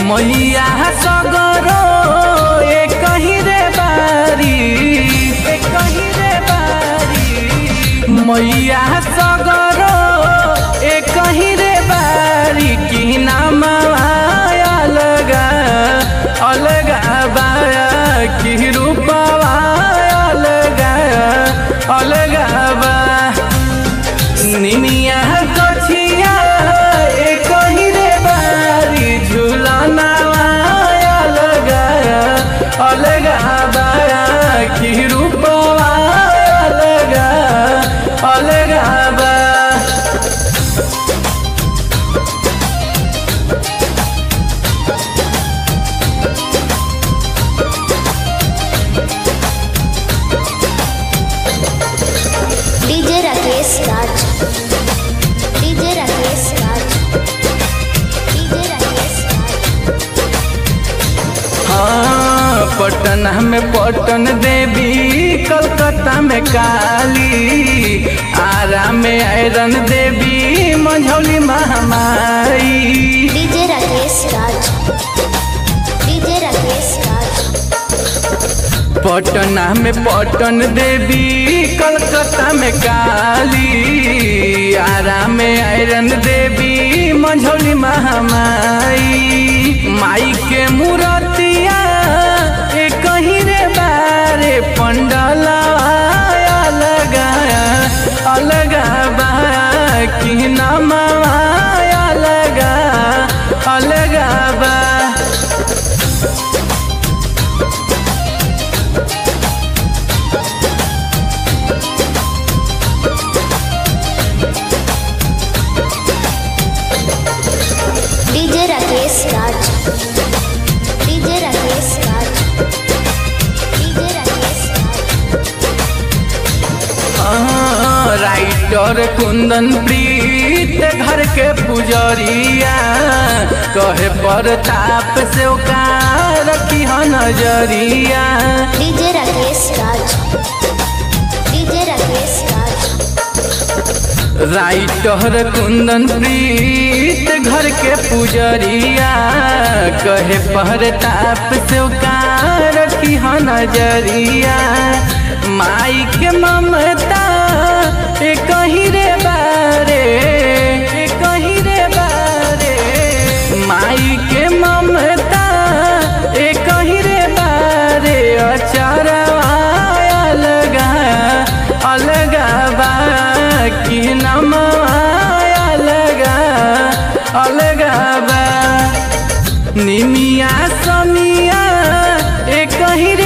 मैया सगरो एक ही रे बारी, एक ही रे बारी। मैया सगरो एक ही रे बारी की नाम अलगा अलगा बाया की रूपवा अलगा अलगा बा। निमिया कछिया एक ही रे बारी झूलना अलगा अलगा बाया की रूपवा अलगा अलगा बा। DJ Rakesh Raj, DJ Rakesh Raj, DJ Rakesh Raj. हाँ, पटना में पटन देवी, कलकत्ता में काली, आरा में आयरन देवी, मंझौली महामाई। DJ Rakesh Raj, DJ Rakesh Raj. पटना में पटन देवी, कलकत्ता में काली, आरा में आयरन देवी, मंझौली महामाई। माई के मूर्तिया एक ही रे बारे पंडला अलगा अलगा बा की नाम अलगा अलगा बा। DJ Rakesh Raj, DJ Rakesh Raj, DJ Rakesh Raj. Writer Kundan Preet घर के पुजरिया, कहे प्रताप से रखी ह नजरिया। DJ Rakesh Raj, DJ Rakesh Raj. Writer Kundan Preet घर के पुजरिया, कहे प्रताप से रखी ह नजरिया। माई के ममता एक ही रे बारे, एक ही रे बारे। माई के ममता एक ही रे बारे, अचरवा अलगा अलगा बा की नाम अलगा अलगा बा। निमिया समिया एक ही रे